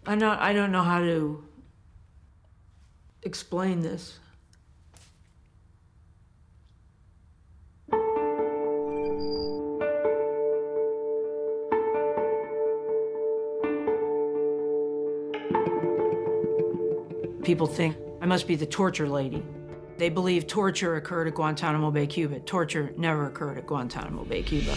I don't know how to explain this. People think I must be the torture lady. They believe torture occurred at Guantanamo Bay, Cuba. Torture never occurred at Guantanamo Bay, Cuba.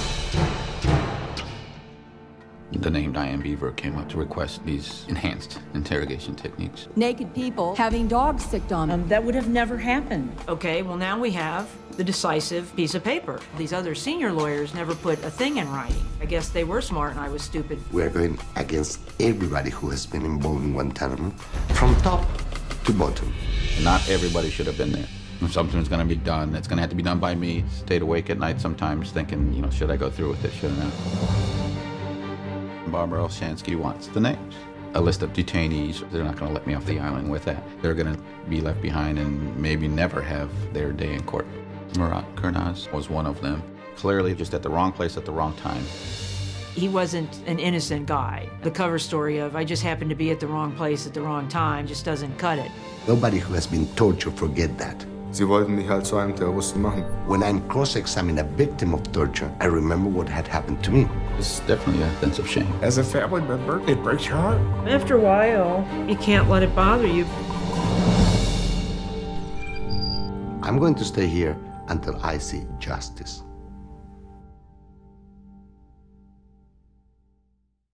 The name Diane Beaver came up to request these enhanced interrogation techniques. Naked people having dogs sicked on them. That would have never happened. Okay, well now we have the decisive piece of paper. These other senior lawyers never put a thing in writing. I guess they were smart and I was stupid. We're going against everybody who has been involved in Guantanamo, from top to bottom. Not everybody should have been there. If something's gonna be done, it's gonna have to be done by me. Stayed awake at night sometimes thinking, you know, should I go through with it, should I not? Barbara Olshansky wants the names. A list of detainees. They're not going to let me off the island with that. They're going to be left behind and maybe never have their day in court. Murat Kurnaz was one of them. Clearly just at the wrong place at the wrong time. He wasn't an innocent guy. The cover story of I just happened to be at the wrong place at the wrong time just doesn't cut it. Nobody who has been tortured forget that. Sie wollten mich halt zu einem Terroristen machen. When I'm cross-examining a victim of torture, I remember what had happened to me. It's definitely a sense of shame. As a family member, it breaks your heart. After a while, you can't let it bother you. I'm going to stay here until I see justice.